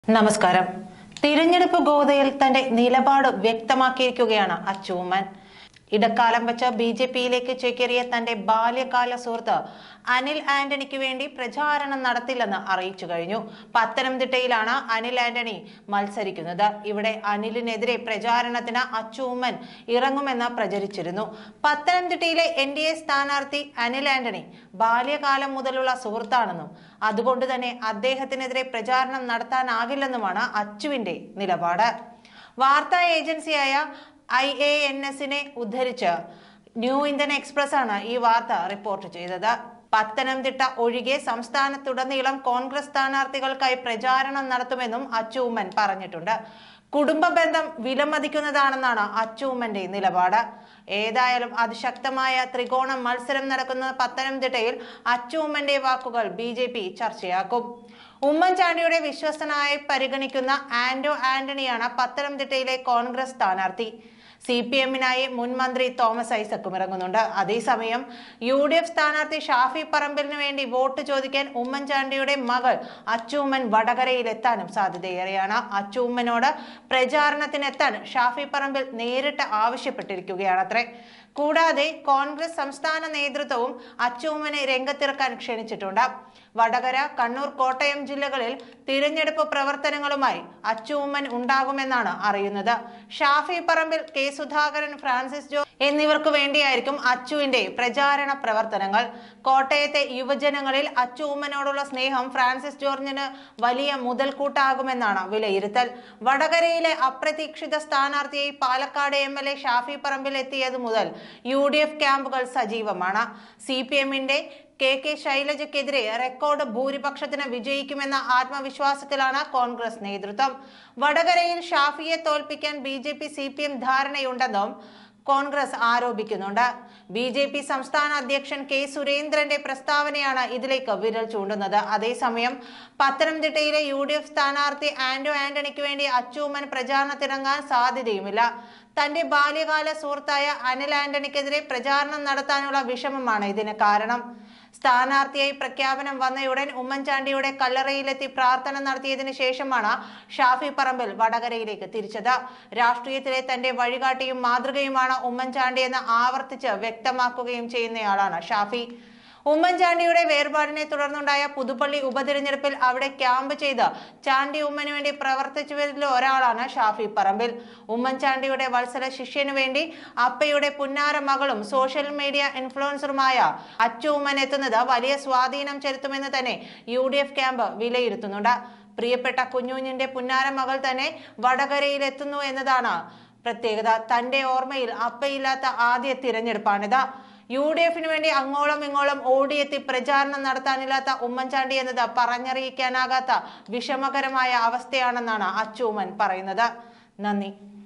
നമസ്കാരം. തിരഞ്ഞെടുപ്പ് ഗോതയിൽ തന്റെ നിലപാട് വ്യക്തമാക്കിയിരിക്കുകയാണ് അച്ചൂമ്മൻ. ഇടക്കാലം വെച്ച് ബി.ജെ.പിയിലേക്ക് ചേക്കേറിയ തന്റെ ബാല്യകാല സുഹൃത്ത് അനിൽ ആന്റണിക്ക് വേണ്ടി പ്രചാരണം നടത്തില്ലെന്ന് അറിയിച്ചു കഴിഞ്ഞു. പത്തനംതിട്ടയിലാണ് അനിൽ ആന്റണി മത്സരിക്കുന്നത്. ഇവിടെ അനിലിനെതിരെ പ്രചാരണത്തിന് അച്ചൂമ്മൻ ഇറങ്ങുമെന്ന് പ്രചരിച്ചിരുന്നു. പത്തനംതിട്ടയിലെ NDA സ്ഥാനാർത്ഥി അനിൽ ആന്റണി ബാല്യകാലം മുതലുള്ള സുഹൃത്താണെന്നും അതുകൊണ്ട് തന്നെ അദ്ദേഹത്തിനെതിരെ പ്രചാരണം നടത്താനാകില്ലെന്നുമാണ് അച്ചുവിന്റെ നിലപാട്. വാർത്താ ഏജൻസിയായ IANS ഉദ്ധരിച്ച് ന്യൂ ഇന്ത്യൻ എക്സ്പ്രസ് ആണ് ഈ വാർത്ത റിപ്പോർട്ട് ചെയ്തത്. പത്തനംതിട്ട ഒഴികെ സംസ്ഥാനത്തുടനീളം കോൺഗ്രസ് സ്ഥാനാർത്ഥികൾക്കായി പ്രചാരണം നടത്തുമെന്നും അച്ചൂമ്മൻ പറഞ്ഞിട്ടുണ്ട്. കുടുംബ ബന്ധം വിലമതിക്കുന്നതാണെന്നാണ് അച്ചൂമ്മന്റെ നിലപാട്. ഏതായാലും അതിശക്തമായ ത്രികോണ മത്സരം നടക്കുന്ന പത്തനംതിട്ടയിൽ അച്ചൂമ്മന്റെ വാക്കുകൾ BJP ചർച്ചയാക്കും. ഉമ്മൻചാണ്ടിയുടെ വിശ്വസ്തനായി പരിഗണിക്കുന്ന ആന്റണിയാണ് പത്തനംതിട്ടയിലെ കോൺഗ്രസ് സ്ഥാനാർത്ഥി. CPM-നായി മുൻ മന്ത്രി തോമസ് ഐസക്കും ഇറങ്ങുന്നുണ്ട്. അതേസമയം UDF സ്ഥാനാർത്ഥി ഷാഫി പറമ്പിലിന് വേണ്ടി വോട്ട് ചോദിക്കാൻ ഉമ്മൻചാണ്ടിയുടെ മകൾ അച്ചൂമ്മൻ വടകരയിലെത്താനും സാധ്യതയേറെയാണ്. അച്ചൂമ്മനോട് പ്രചാരണത്തിനെത്താൻ ഷാഫി പറമ്പിൽ നേരിട്ട് ആവശ്യപ്പെട്ടിരിക്കുകയാണത്രേ. കൂടാതെ കോൺഗ്രസ് സംസ്ഥാന നേതൃത്വവും അച്ചൂമ്മനെ രംഗത്തിറക്കാൻ ക്ഷണിച്ചിട്ടുണ്ട്. വടകര, കണ്ണൂർ, കോട്ടയം ജില്ലകളിൽ തിരഞ്ഞെടുപ്പ് പ്രവർത്തനങ്ങളുമായി അച്ചൂമ്മൻ ഉണ്ടാകുമെന്നാണ് അറിയുന്നത്. Shafi Parambil, K. Sudhakaran, Francis George എന്നിവർക്ക് വേണ്ടിയായിരിക്കും അച്ചുവിന്റെ പ്രചാരണ പ്രവർത്തനങ്ങൾ. കോട്ടയത്തെ യുവജനങ്ങളിൽ അച്ചൂമ്മനോടുള്ള സ്നേഹം ഫ്രാൻസിസ് ജോർജിന് വലിയ മുതൽക്കൂട്ടാകുമെന്നാണ് വിലയിരുത്തൽ. വടകരയിലെ അപ്രതീക്ഷിത സ്ഥാനാർത്ഥിയായി പാലക്കാട് MLA ഷാഫി പറമ്പിൽ എത്തിയത് മുതൽ UDF ക്യാമ്പുകൾ സജീവമാണ്. CPM-ന്റെ KK ശൈലജയ്ക്കെതിരെ റെക്കോർഡ് ഭൂരിപക്ഷത്തിന് വിജയിക്കുമെന്ന ആത്മവിശ്വാസത്തിലാണ് കോൺഗ്രസ് നേതൃത്വം. വടകരയിൽ ഷാഫിയെ തോൽപ്പിക്കാൻ BJP CPM ധാരണയുണ്ടെന്നും കോൺഗ്രസ് ആരോപിക്കുന്നുണ്ട്. BJP സംസ്ഥാന അധ്യക്ഷൻ K. സുരേന്ദ്രന്റെ പ്രസ്താവനയാണ് ഇതിലേക്ക് വിരൽ ചൂണ്ടുന്നത്. അതേസമയം പത്തനംതിട്ടയിലെ UDF സ്ഥാനാർത്ഥി ആന്റണിക്ക് വേണ്ടി അച്ചൂമ്മൻ പ്രചാരണത്തിറങ്ങാൻ സാധ്യതയുമില്ല. തന്റെ ബാല്യകാല സുഹൃത്തായ അനിൽ ആന്റണിക്കെതിരെ പ്രചാരണം നടത്താനുള്ള വിഷമമാണ് ഇതിന് കാരണം. സ്ഥാനാർത്ഥിയായി പ്രഖ്യാപനം വന്നയുടൻ ഉമ്മൻചാണ്ടിയുടെ കല്ലറയിലെത്തി പ്രാർത്ഥന നടത്തിയതിനു ശേഷമാണ് ഷാഫി പറമ്പിൽ വടകരയിലേക്ക് തിരിച്ചത്. രാഷ്ട്രീയത്തിലെ തന്റെ വഴികാട്ടിയും മാതൃകയുമാണ് ഉമ്മൻചാണ്ടി എന്ന് ആവർത്തിച്ച് വ്യക്തമാക്കുകയും ചെയ്യുന്നയാളാണ് ഷാഫി. ഉമ്മൻചാണ്ടിയുടെ വേർപാടിനെ തുടർന്നുണ്ടായ പുതുപ്പള്ളി ഉപതിരഞ്ഞെടുപ്പിൽ അവിടെ ക്യാമ്പ് ചെയ്ത് ചാണ്ടി ഉമ്മന് വേണ്ടി പ്രവർത്തിച്ചവരിൽ ഒരാളാണ് ഷാഫി പറമ്പിൽ. ഉമ്മൻചാണ്ടിയുടെ വത്സല ശിഷ്യനു വേണ്ടി അപ്പയുടെ പുന്നാര മകളും സോഷ്യൽ മീഡിയ ഇൻഫ്ലുവൻസറുമായ അച്ചൂമ്മൻ എത്തുന്നത് വലിയ സ്വാധീനം ചെലുത്തുമെന്ന് തന്നെ UDF ക്യാമ്പ് വിലയിരുത്തുന്നുണ്ട്. പ്രിയപ്പെട്ട കുഞ്ഞുഞ്ഞിന്റെ പുന്നാര മകൾ തന്നെ വടകരയിലെത്തുന്നു എന്നതാണ് പ്രത്യേകത. തന്റെ ഓർമ്മയിൽ അപ്പയില്ലാത്ത ആദ്യ തിരഞ്ഞെടുപ്പാണിത്. UDF-ന് വേണ്ടി അങ്ങോളം ഇങ്ങോളം ഓടിയെത്തി പ്രചാരണം നടത്താനില്ലാത്ത ഉമ്മൻചാണ്ടി എന്നത് പറഞ്ഞറിയിക്കാനാകാത്ത വിഷമകരമായ അവസ്ഥയാണെന്നാണ് അച്ചൂമ്മൻ പറയുന്നത്. നന്ദി.